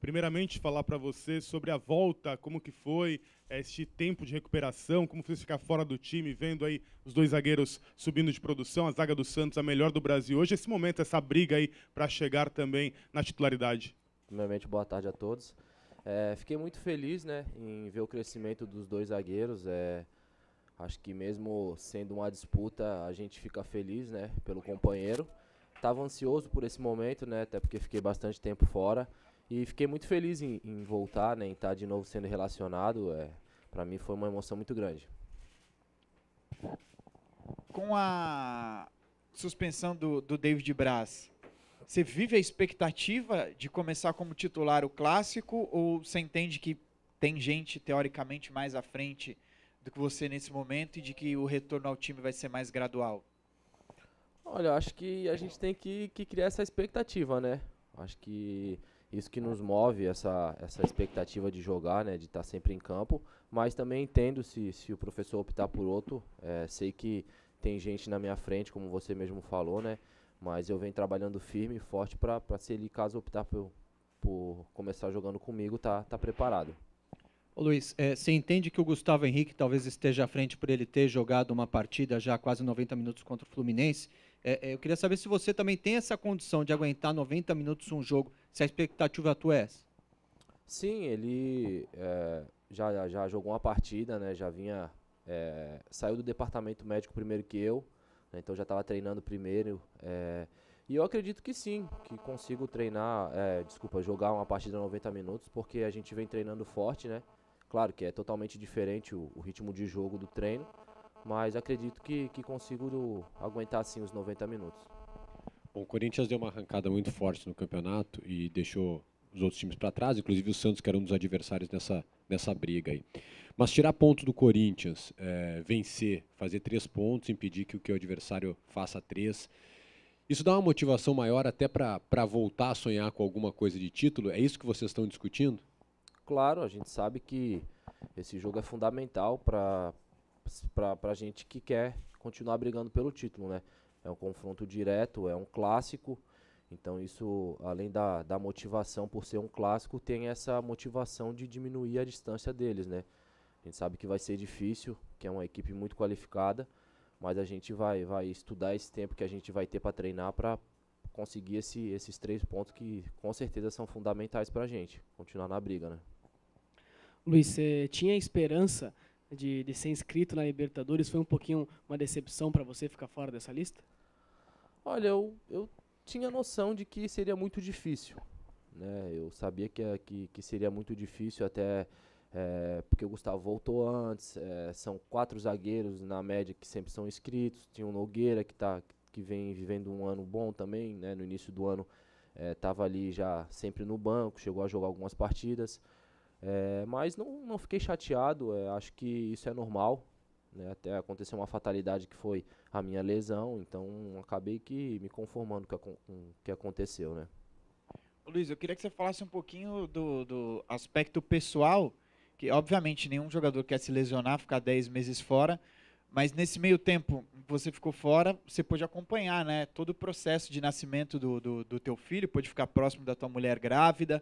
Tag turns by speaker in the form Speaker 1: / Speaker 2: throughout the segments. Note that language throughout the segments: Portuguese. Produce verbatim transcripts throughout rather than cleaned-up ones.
Speaker 1: primeiramente falar para você sobre a volta, como que foi este tempo de recuperação, como foi ficar fora do time, vendo aí os dois zagueiros subindo de produção, a zaga do Santos, a melhor do Brasil hoje, esse momento, essa briga aí para chegar também na titularidade.
Speaker 2: Primeiramente, boa tarde a todos. É, fiquei muito feliz, né, em ver o crescimento dos dois zagueiros. É, acho que mesmo sendo uma disputa, a gente fica feliz, né, pelo companheiro. Estava ansioso por esse momento, né, até porque fiquei bastante tempo fora. E fiquei muito feliz em, em voltar, né, em estar de novo sendo relacionado. É, para mim foi uma emoção muito grande.
Speaker 3: Com a suspensão do, do David Braz, você vive a expectativa de começar como titular o Clássico ou você entende que tem gente teoricamente mais à frente do que você nesse momento e de que o retorno ao time vai ser mais gradual?
Speaker 2: Olha, eu acho que a gente tem que, que criar essa expectativa, né? Acho que isso que nos move, essa, essa expectativa de jogar, né? De estar sempre em campo. Mas também entendo se, se o professor optar por outro. É, sei que tem gente na minha frente, como você mesmo falou, né? Mas eu venho trabalhando firme e forte para se ele, caso optar por, por começar jogando comigo, tá, tá preparado.
Speaker 4: Ô Luiz, é, você entende que o Gustavo Henrique talvez esteja à frente por ele ter jogado uma partida já quase noventa minutos contra o Fluminense? É, é, eu queria saber se você também tem essa condição de aguentar noventa minutos um jogo, se a expectativa tua é essa.
Speaker 2: Sim, ele é, já, já jogou uma partida, né? Já vinha, é, saiu do departamento médico primeiro que eu, né, então já estava treinando primeiro. É, e eu acredito que sim, que consigo treinar, é, desculpa, jogar uma partida noventa minutos, porque a gente vem treinando forte, né? Claro que é totalmente diferente o, o ritmo de jogo do treino, mas acredito que, que consigo do, aguentar sim os noventa minutos.
Speaker 5: Bom, o Corinthians deu uma arrancada muito forte no campeonato e deixou os outros times para trás, inclusive o Santos, que era um dos adversários nessa, nessa briga aí. Mas tirar pontos do Corinthians, é, vencer, fazer três pontos, impedir que o, que o adversário faça três, isso dá uma motivação maior até para voltar a sonhar com alguma coisa de título? É isso que vocês estão discutindo?
Speaker 2: Claro, a gente sabe que esse jogo é fundamental para a gente que quer continuar brigando pelo título, né? É um confronto direto, é um clássico, então isso, além da, da motivação por ser um clássico, tem essa motivação de diminuir a distância deles, né? A gente sabe que vai ser difícil, que é uma equipe muito qualificada, mas a gente vai, vai estudar esse tempo que a gente vai ter para treinar para conseguir esse, esses três pontos que com certeza são fundamentais para a gente continuar na briga, né?
Speaker 6: Luiz, você tinha esperança de, de ser inscrito na Libertadores? Foi um pouquinho uma decepção para você ficar fora dessa lista?
Speaker 2: Olha, eu, eu tinha noção de que seria muito difícil, né? Eu sabia que, que, que seria muito difícil, até é, porque o Gustavo voltou antes, é, são quatro zagueiros na média que sempre são inscritos, tinha o Nogueira que, tá, que vem vivendo um ano bom também, né? No início do ano estava ali já sempre no banco, chegou a jogar algumas partidas. É, mas não, não fiquei chateado, é, acho que isso é normal, né, até aconteceu uma fatalidade que foi a minha lesão, então acabei que me conformando com o que aconteceu, né.
Speaker 3: Luiz, eu queria que você falasse um pouquinho do, do aspecto pessoal, que obviamente nenhum jogador quer se lesionar, ficar dez meses fora, mas nesse meio tempo que você ficou fora, você pôde acompanhar, né, todo o processo de nascimento do, do, do teu filho, pôde ficar próximo da tua mulher grávida,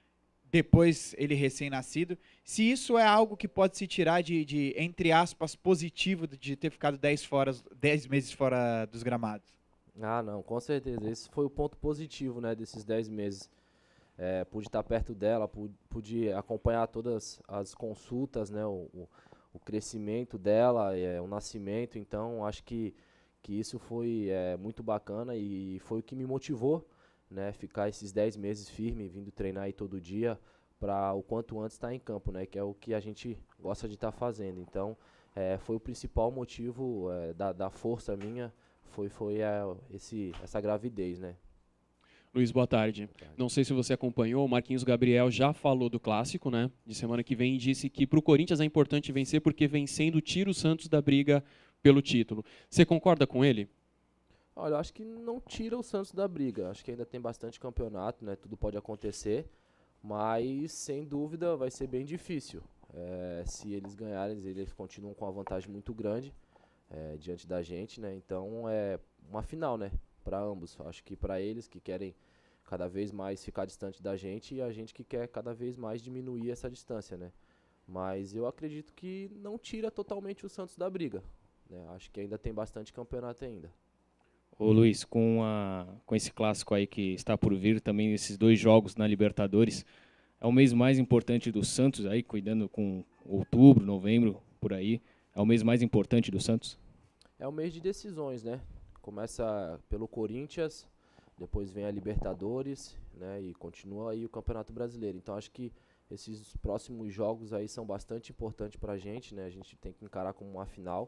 Speaker 3: depois ele recém-nascido, se isso é algo que pode se tirar de, de entre aspas, positivo de ter ficado dez, fora, dez meses fora dos gramados.
Speaker 2: Ah, não, com certeza, esse foi o ponto positivo, né, desses dez meses. É, pude estar perto dela, pude, pude acompanhar todas as consultas, né, o, o, o crescimento dela, é, o nascimento, então acho que, que isso foi é, muito bacana e foi o que me motivou, né, ficar esses dez meses firme, vindo treinar aí todo dia, para o quanto antes estar em campo, né, que é o que a gente gosta de estar fazendo. Então, é, foi o principal motivo é, da, da força minha, foi, foi é, esse, essa gravidez, né.
Speaker 7: Luiz, boa tarde.
Speaker 2: Boa tarde.
Speaker 7: Não sei se você acompanhou, o Marquinhos Gabriel já falou do Clássico, né, de semana que vem, e disse que para o Corinthians é importante vencer, porque vencendo tira o Santos da briga pelo título. Você concorda com ele?
Speaker 2: Olha, eu acho que não tira o Santos da briga. Acho que ainda tem bastante campeonato, né? Tudo pode acontecer, mas sem dúvida vai ser bem difícil. É, se eles ganharem, eles continuam com uma vantagem muito grande é, diante da gente, né? Então é uma final, né? Para ambos. Acho que para eles que querem cada vez mais ficar distante da gente e a gente que quer cada vez mais diminuir essa distância, né? Mas eu acredito que não tira totalmente o Santos da briga, né? Acho que ainda tem bastante campeonato ainda.
Speaker 8: Ô Luiz, com, a, com esse clássico aí que está por vir, também esses dois jogos na Libertadores, é o mês mais importante do Santos aí, cuidando com outubro, novembro, por aí, é o mês mais importante do Santos?
Speaker 2: É o mês de decisões, né? Começa pelo Corinthians, depois vem a Libertadores, né? E continua aí o Campeonato Brasileiro. Então acho que esses próximos jogos aí são bastante importantes pra gente, né? A gente tem que encarar como uma final.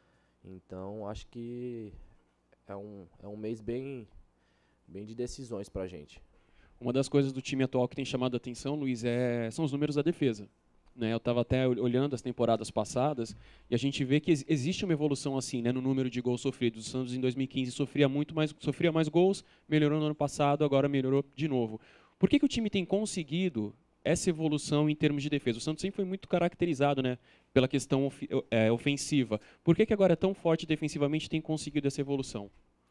Speaker 2: Então acho que é um, é um mês bem, bem de decisões pra gente.
Speaker 7: Uma das coisas do time atual que tem chamado a atenção, Luiz, é, são os números da defesa. Né, eu estava até olhando as temporadas passadas e a gente vê que ex existe uma evolução assim, né, no número de gols sofridos. O Santos em dois mil e quinze sofria muito mais, sofria mais gols, melhorou no ano passado, agora melhorou de novo. Por que, que o time tem conseguido essa evolução em termos de defesa? O Santos sempre foi muito caracterizado, né, pela questão of é, ofensiva. Por que, que agora é tão forte defensivamente e tem conseguido essa evolução?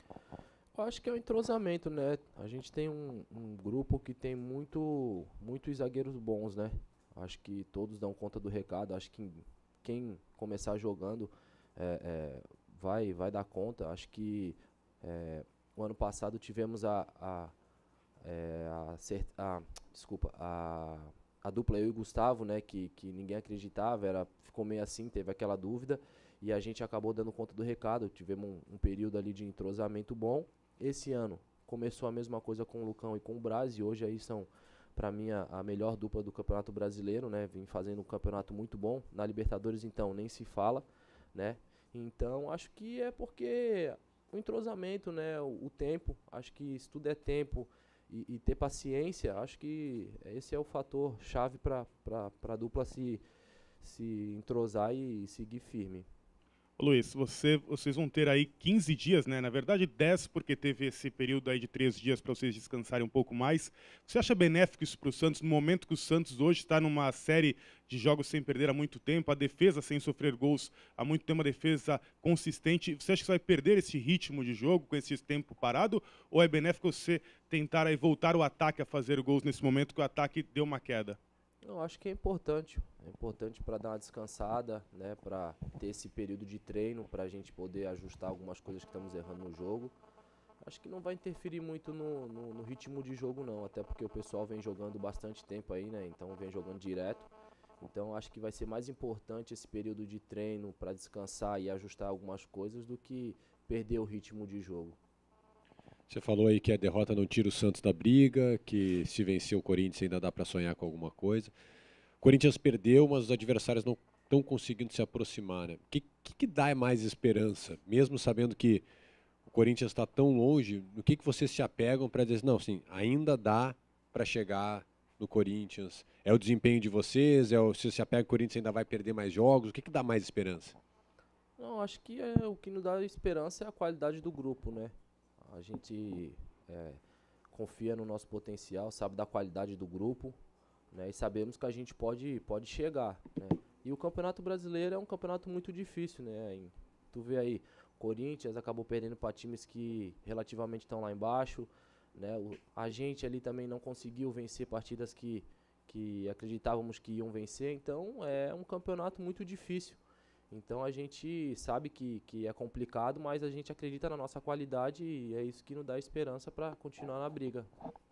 Speaker 2: Eu acho que é o entrosamento, né? A gente tem um, um grupo que tem muito, muitos zagueiros bons, né? Acho que todos dão conta do recado. Acho que quem começar jogando é, é, vai, vai dar conta. Acho que é, o ano passado tivemos a, a, é, a, a, desculpa, a, a dupla eu e o Gustavo, né, que, que ninguém acreditava, era, ficou meio assim, teve aquela dúvida. E a gente acabou dando conta do recado. Tivemos um, um período ali de entrosamento bom. Esse ano começou a mesma coisa com o Lucão e com o Braz. E hoje aí são, para mim, a, a melhor dupla do Campeonato Brasileiro, né? Vem fazendo um campeonato muito bom. Na Libertadores, então, nem se fala, né? Então, acho que é porque o entrosamento, né? O, o tempo, acho que se tudo é tempo e, e ter paciência, acho que esse é o fator chave para a dupla se, se entrosar e seguir firme.
Speaker 1: Luiz, você, vocês vão ter aí quinze dias, né? Na verdade dez, porque teve esse período aí de três dias para vocês descansarem um pouco mais. Você acha benéfico isso para o Santos, no momento que o Santos hoje está numa série de jogos sem perder há muito tempo, a defesa sem sofrer gols há muito tempo, a defesa consistente? Você acha que você vai perder esse ritmo de jogo com esse tempo parado? Ou é benéfico você tentar aí voltar o ataque a fazer gols nesse momento que o ataque deu uma queda?
Speaker 2: Eu acho que é importante, é importante para dar uma descansada, né, para ter esse período de treino, para a gente poder ajustar algumas coisas que estamos errando no jogo. Acho que não vai interferir muito no, no, no ritmo de jogo não, até porque o pessoal vem jogando bastante tempo aí, né, então vem jogando direto. Então acho que vai ser mais importante esse período de treino para descansar e ajustar algumas coisas do que perder o ritmo de jogo.
Speaker 5: Você falou aí que a derrota não tira o Santos da briga, que se vencer o Corinthians ainda dá para sonhar com alguma coisa. O Corinthians perdeu, mas os adversários não estão conseguindo se aproximar, né? O que, que, que dá mais esperança? Mesmo sabendo que o Corinthians está tão longe, no que, que vocês se apegam para dizer, não, sim, ainda dá para chegar no Corinthians? É o desempenho de vocês? É o, se se apega o Corinthians ainda vai perder mais jogos? O que, que dá mais esperança?
Speaker 2: Não, acho que é, o que nos dá esperança é a qualidade do grupo, né? A gente é, confia no nosso potencial, sabe da qualidade do grupo, né, e sabemos que a gente pode, pode chegar, né? E o Campeonato Brasileiro é um campeonato muito difícil, né? Em, tu vê aí, o Corinthians acabou perdendo para times que relativamente estão lá embaixo, né? O, a gente ali também não conseguiu vencer partidas que, que acreditávamos que iam vencer, então é um campeonato muito difícil. Então a gente sabe que, que é complicado, mas a gente acredita na nossa qualidade e é isso que nos dá esperança para continuar na briga.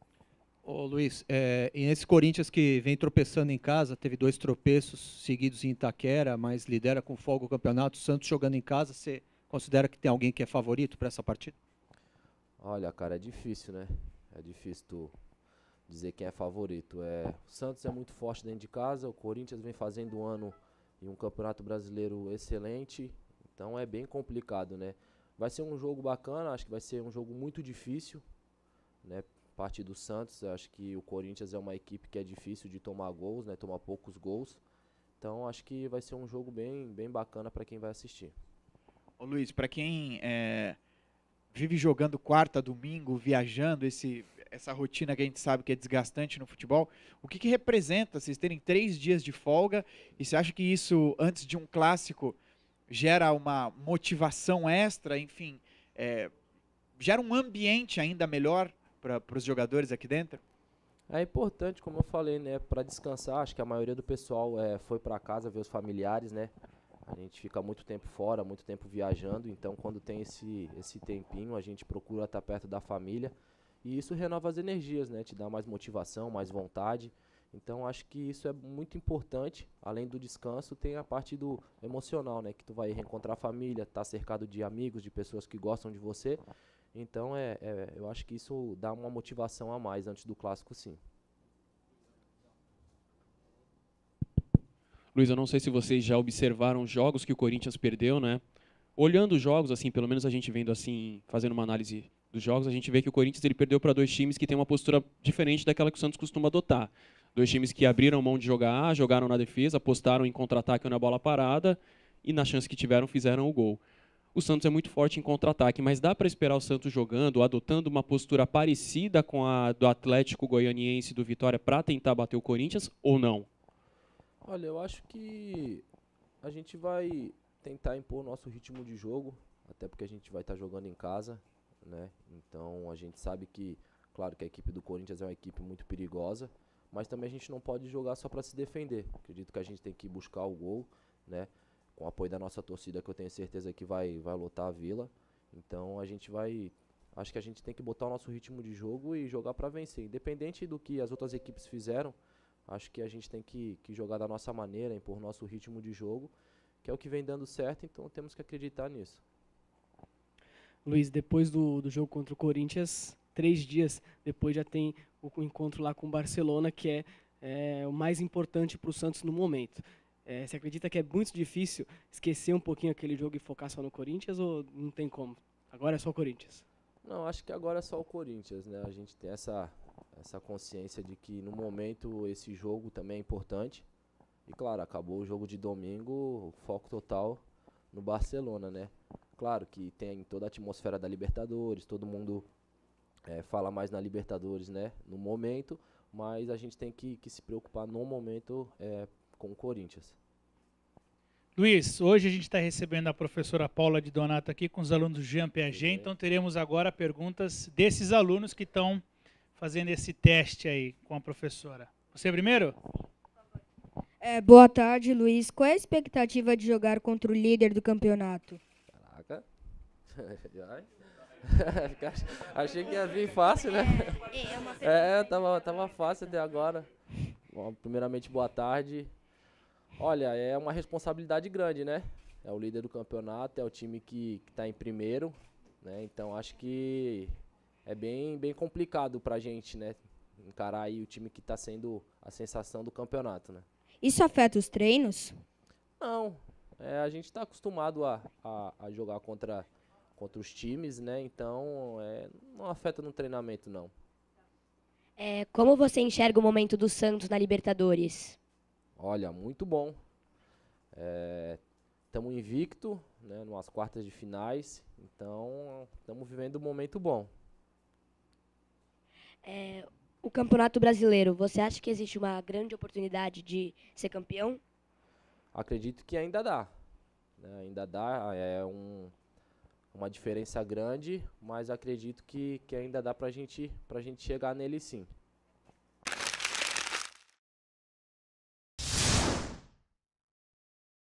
Speaker 4: Ô Luiz, é, e nesse Corinthians que vem tropeçando em casa, teve dois tropeços seguidos em Itaquera, mas lidera com folga o campeonato, o Santos jogando em casa, você considera que tem alguém que é favorito para essa partida?
Speaker 2: Olha, cara, é difícil, né? É difícil tu dizer quem é favorito. É, o Santos é muito forte dentro de casa, o Corinthians vem fazendo um ano e um campeonato brasileiro excelente, então é bem complicado, né? Vai ser um jogo bacana, acho que vai ser um jogo muito difícil, né? Parte do Santos, acho que o Corinthians é uma equipe que é difícil de tomar gols, né? Tomar poucos gols, então acho que vai ser um jogo bem, bem bacana para quem vai assistir.
Speaker 3: Ô Luiz, para quem é, vive jogando quarta, domingo, viajando, esse, essa rotina que a gente sabe que é desgastante no futebol, o que, que representa vocês terem três dias de folga? E você acha que isso, antes de um clássico, gera uma motivação extra, enfim, é, gera um ambiente ainda melhor para os jogadores aqui dentro?
Speaker 2: É importante, como eu falei, né, para descansar. Acho que a maioria do pessoal é, foi para casa ver os familiares, né? A gente fica muito tempo fora, muito tempo viajando, então quando tem esse, esse tempinho, a gente procura estar perto da família e isso renova as energias, né? Te dá mais motivação, mais vontade. Então acho que isso é muito importante. Além do descanso, tem a parte do emocional, né? Que tu vai reencontrar a família, tá cercado de amigos, de pessoas que gostam de você. Então é, é, eu acho que isso dá uma motivação a mais antes do clássico, sim.
Speaker 7: Luiz, eu não sei se vocês já observaram jogos que o Corinthians perdeu, né? Olhando os jogos, assim, pelo menos a gente vendo assim, fazendo uma análise dos jogos, a gente vê que o Corinthians ele perdeu para dois times que têm uma postura diferente daquela que o Santos costuma adotar. Dois times que abriram mão de jogar, jogaram na defesa, apostaram em contra-ataque ou na bola parada e na chance que tiveram fizeram o gol. O Santos é muito forte em contra-ataque, mas dá para esperar o Santos jogando, adotando uma postura parecida com a do Atlético Goianiense e do Vitória para tentar bater o Corinthians ou não?
Speaker 2: Olha, eu acho que a gente vai tentar impor o nosso ritmo de jogo, até porque a gente vai estar jogando em casa, né? Então a gente sabe que, claro que a equipe do Corinthians é uma equipe muito perigosa, mas também a gente não pode jogar só para se defender. Acredito que a gente tem que buscar o gol, né? Com o apoio da nossa torcida, que eu tenho certeza que vai, vai lotar a Vila. Então a gente vai... Acho que a gente tem que botar o nosso ritmo de jogo e jogar para vencer. Independente do que as outras equipes fizeram, acho que a gente tem que, que jogar da nossa maneira, impor nosso ritmo de jogo, que é o que vem dando certo, então temos que acreditar nisso.
Speaker 6: Luiz, depois do, do jogo contra o Corinthians, três dias depois já tem o, o encontro lá com o Barcelona, que é, é o mais importante para o Santos no momento. É, você acredita que é muito difícil esquecer um pouquinho aquele jogo e focar só no Corinthians ou não tem como? Agora é só o Corinthians?
Speaker 2: Não, acho que agora é só o Corinthians, né? A gente tem essa, essa consciência de que no momento esse jogo também é importante. E claro, acabou o jogo de domingo, foco total no Barcelona, né? Claro que tem toda a atmosfera da Libertadores, todo mundo é, fala mais na Libertadores, né? No momento, mas a gente tem que, que se preocupar no momento é, com o Corinthians.
Speaker 9: Luiz, hoje a gente está recebendo a professora Paula de Donato aqui com os alunos do Jean Piaget, então teremos agora perguntas desses alunos que estão fazendo esse teste aí com a professora. Você primeiro?
Speaker 10: É, boa tarde, Luiz. Qual é a expectativa de jogar contra o líder do campeonato?
Speaker 2: Caraca. Achei que ia vir fácil, né? É, tava, tava fácil até agora. Bom, primeiramente, boa tarde. Olha, é uma responsabilidade grande, né? É o líder do campeonato, é o time que está em primeiro, né? Então acho que é bem, bem complicado pra gente, né? Encarar aí o time que está sendo a sensação do campeonato, né?
Speaker 10: Isso afeta os treinos?
Speaker 2: Não, é, a gente está acostumado a, a, a jogar contra, contra os times, né? Então é, não afeta no treinamento, não.
Speaker 11: É, como você enxerga o momento do Santos na Libertadores?
Speaker 2: Olha, muito bom. Estamos invicto, né, nas quartas de finais, então estamos vivendo um momento bom.
Speaker 11: É, o Campeonato Brasileiro, você acha que existe uma grande oportunidade de ser campeão?
Speaker 2: Acredito que ainda dá. Né, ainda dá, é um, uma diferença grande, mas acredito que, que ainda dá para gente, pra gente chegar nele sim.